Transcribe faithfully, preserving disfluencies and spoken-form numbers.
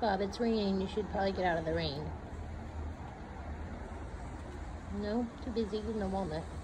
Bob, it's raining. You should probably get out of the rain. No? Too busy? No walnut.